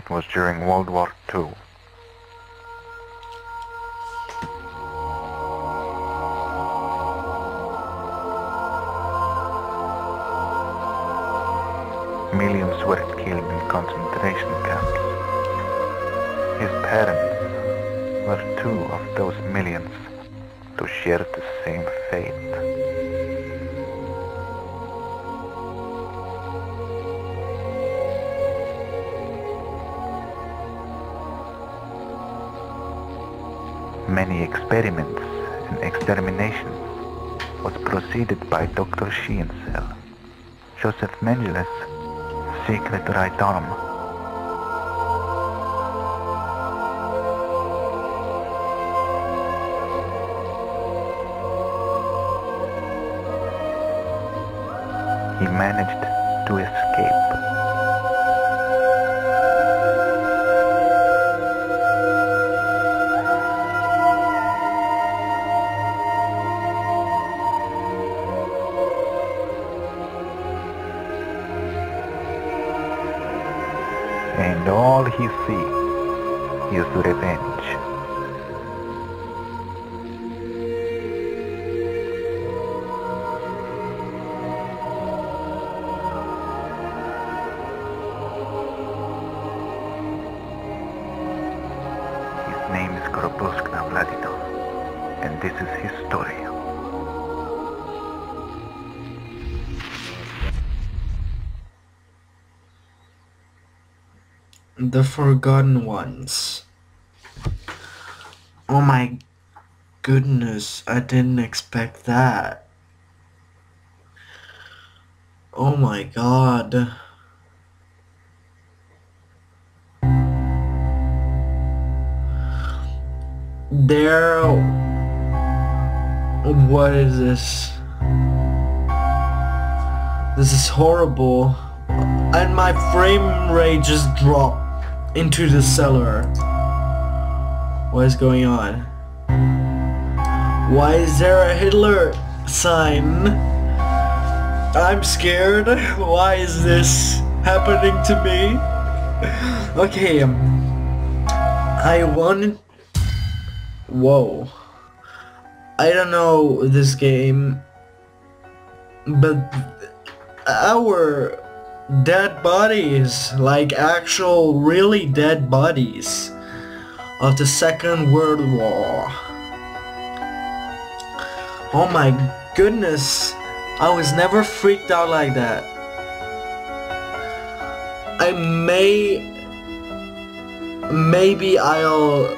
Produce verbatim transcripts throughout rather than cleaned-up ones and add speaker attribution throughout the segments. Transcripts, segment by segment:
Speaker 1: was during World War Two. Millions were killed in concentration camps. His parents were two of those millions to share the same fate. Many experiments and extermination was proceeded by Doctor Sheensel, Joseph Mengeles' secret right arm. He managed to escape. And all he sees is revenge. His name is Kroposkna Vladito, and this is his story.
Speaker 2: The Forgotten Ones. Oh my goodness, I didn't expect that. Oh my god. There... What is this? This is horrible. And my frame rate just dropped into the cellar. What is going on? Why is there a Hitler sign? I'm scared. Why is this happening to me? Okay, um, I wanted... Whoa. I don't know this game, but our dead bodies, like actual really dead bodies of the Second World War. Oh my goodness, I was never freaked out like that. I may... Maybe I'll...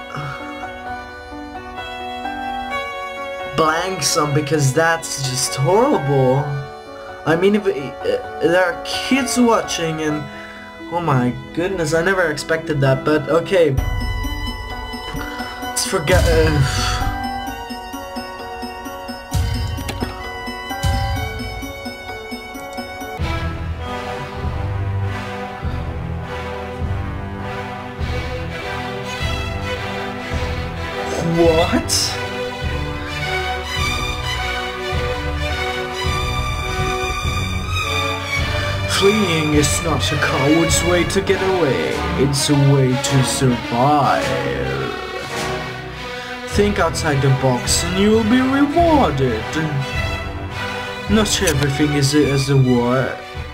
Speaker 2: blank some because that's just horrible. I mean, if uh, there are kids watching and... Oh my goodness, I never expected that, but okay. Let's forget... Uh, what? Fleeing is not a coward's way to get away, it's a way to survive. Think outside the box and you will be rewarded. Not everything is as a war.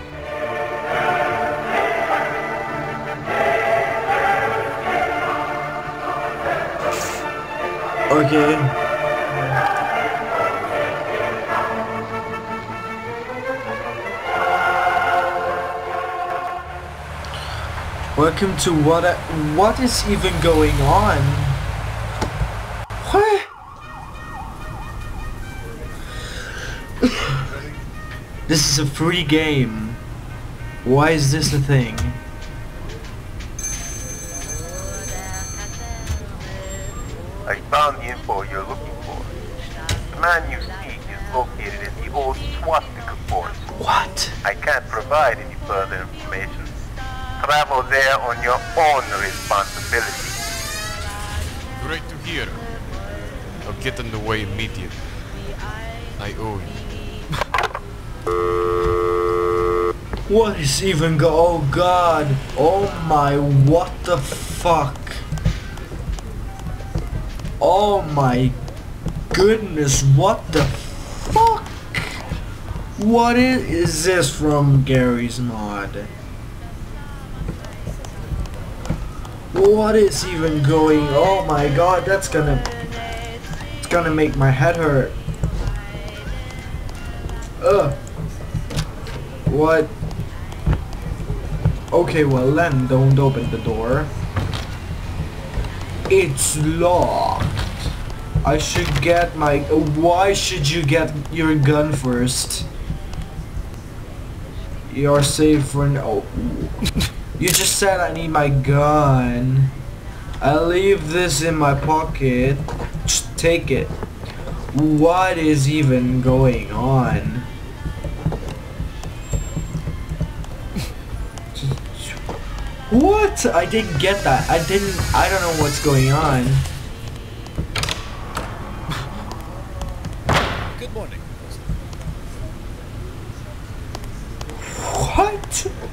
Speaker 2: Okay. Welcome to what I, what is even going on? What? This is a free game. Why is this a thing?
Speaker 3: I found the info you're looking for. The man you seek is located in the old swastika fort.
Speaker 2: What?
Speaker 3: I can't provide any further information. Travel there on your own responsibility.
Speaker 4: Great to hear. I'll get on the way immediately. I owe you.
Speaker 2: What is even go- oh god. Oh my, what the fuck. Oh my goodness, what the fuck? What is, is this from Gary's mod? What is even going, oh my god, that's gonna, it's gonna make my head hurt. Ugh. What? Okay, well then don't open the door. It's locked. I should get my, why should you get your gun first? You're safe for no. You just said I need my gun. I'll leave this in my pocket. Just take it. What is even going on? What? I didn't get that. I didn't, I don't know what's going on.
Speaker 5: Good morning.
Speaker 2: What?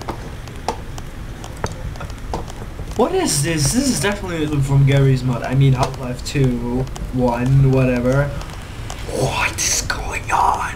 Speaker 2: What is this? This is definitely from Gary's mod. I mean Half-Life two, one, whatever. What is going on?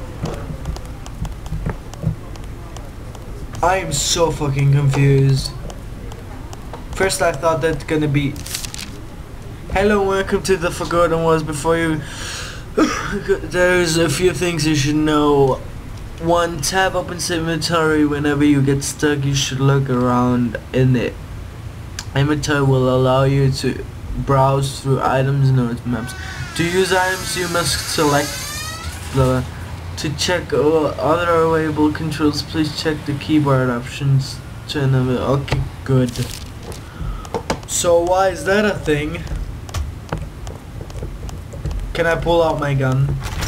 Speaker 2: I am so fucking confused. First I thought that's gonna be hello, welcome to the Forgotten Ones. Before you there's a few things you should know. One, tab opens inventory. Whenever you get stuck you should look around in it. Inventory will allow you to browse through items and notes maps. To use items you must select the to check uh, other available controls. Please check the keyboard options to enable. Okay, good. So why is that a thing? Can I pull out my gun?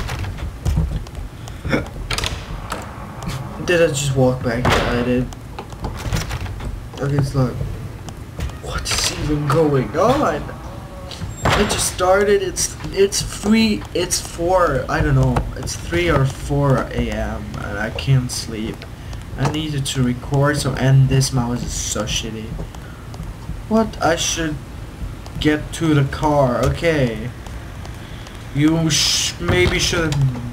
Speaker 2: Did I just walk back? Yeah, I did. Okay, it's like, what is even going on? It just started. It's it's three. It's four. I don't know. It's three or four A M and I can't sleep. I needed to record, so and this mouse is so shitty. What? I should get to the car. Okay. You sh maybe should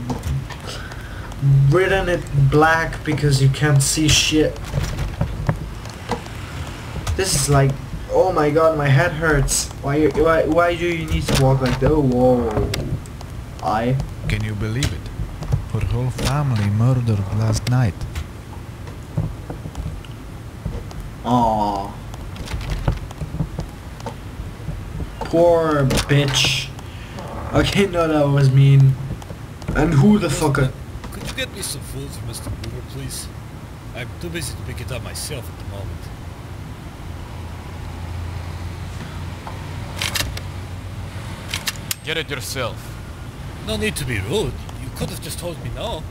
Speaker 2: have written it black because you can't see shit. This is like, oh my god, my head hurts. Why? Why? Why do you need to walk like that? Oh, whoa. I.
Speaker 6: Can you believe it? Her whole family murdered last night.
Speaker 2: Aww. Poor bitch. Okay, no, that was mean. And who the fuck?
Speaker 5: Could you get me some food for Mister Boomer, please? I'm too busy to pick it up myself at the moment.
Speaker 4: Get it yourself.
Speaker 5: No need to be rude. You could have just told me no.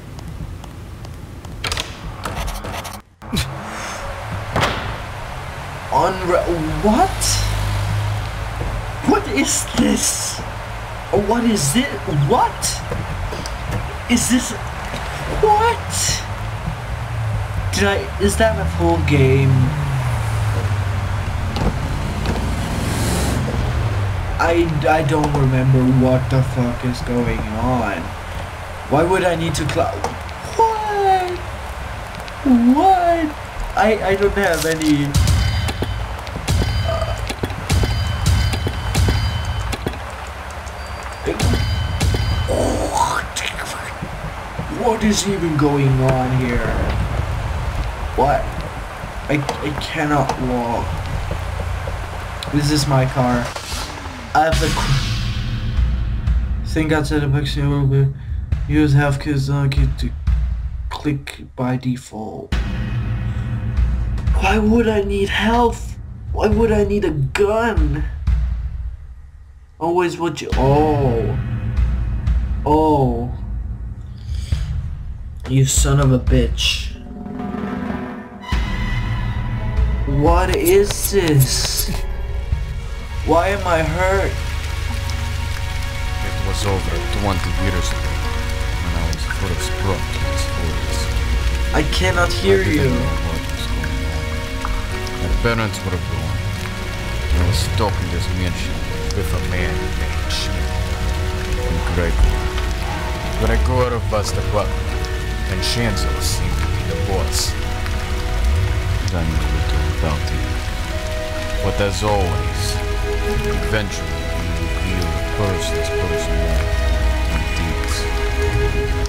Speaker 2: Unre- what? What is this? What is this? What? Is this? What? Did I? Is that a full game? I, I don't remember what the fuck is going on. Why would I need to cloud? What? What? I, I don't have any... Uh, what is even going on here? What? I, I cannot walk. This is my car. I have the think outside the box will be use half keys on key to click by default. Why would I need health? Why would I need a gun? Always what you oh oh you son of a bitch. What is this? Why am I hurt?
Speaker 4: It was over twenty years ago, when I was first brought to this forest.
Speaker 2: I cannot hear you.
Speaker 4: My parents were gone. I was stuck in this mansion with a man named Schmidt and Gregor. Gregor was the butler, and Chancellor seemed to be the boss. I knew little about him. But as always, eventually we reveal a person's personality and deeds.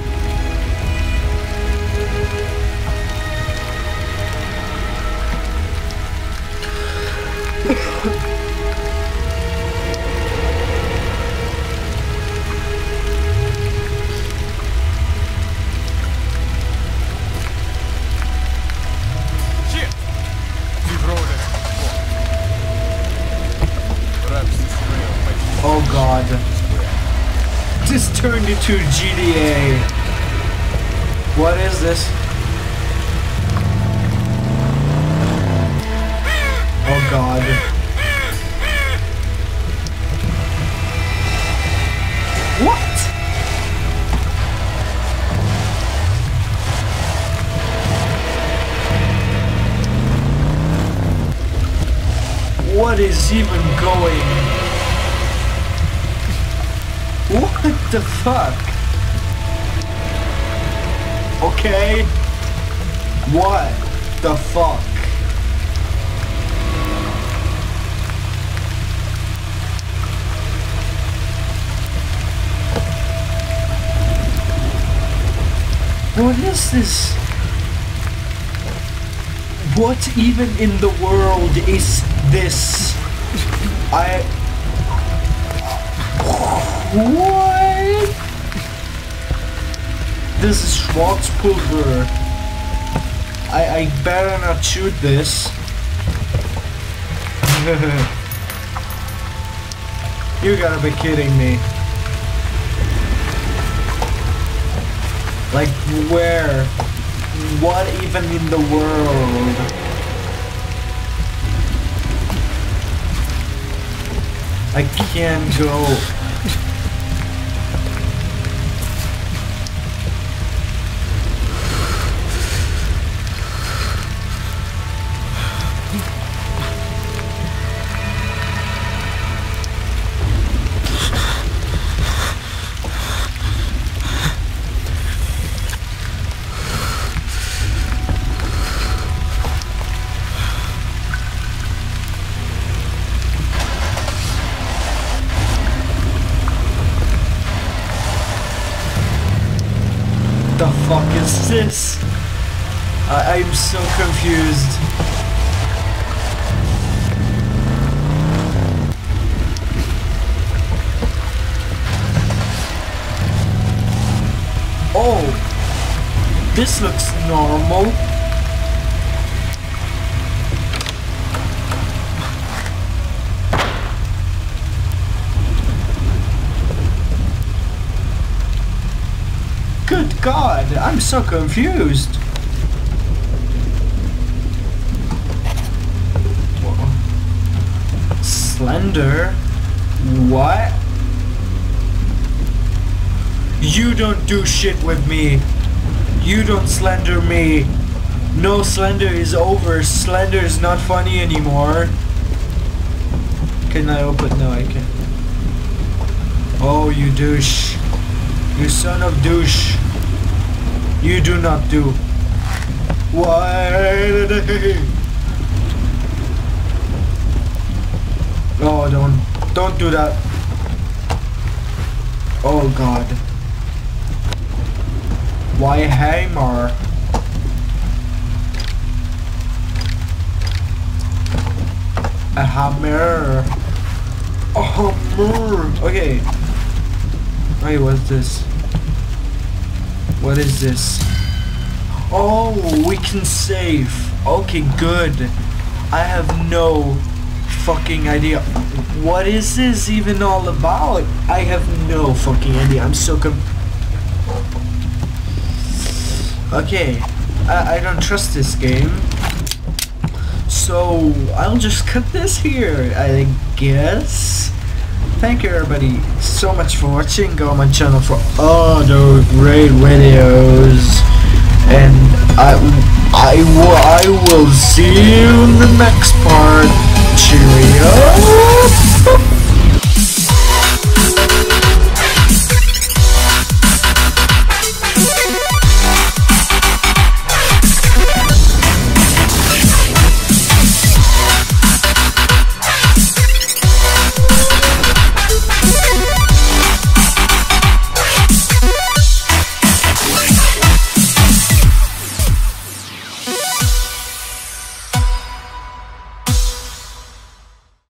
Speaker 2: Oh god. This turned into G D A. What is this? Oh god. What? What is even going? What the fuck? Okay. What the fuck? What is this? What even in the world is this? I... What? This is Schwarzpulver. I, I better not shoot this. You gotta be kidding me. Like where? What even in the world? I can't go. The fuck is this? I I'm so confused. Oh, this looks normal. Good God, I'm so confused. Whoa. Slender? What? You don't do shit with me. You don't slender me. No, Slender is over. Slender is not funny anymore. Can I open? No, I can't. Oh, you douche. You son of douche. You do not do. Why? Oh, don't. Don't do that. Oh, God. Why hammer? A hammer. A hammer. Okay. Wait, what's this? What is this? Oh, we can save. Okay, good. I have no fucking idea. What is this even all about? I have no fucking idea. I'm so com- Okay, I, I don't trust this game. So, I'll just cut this here, I guess. Thank you everybody so much for watching. Go on my channel for other great videos. And I, I, will- I will see you in the next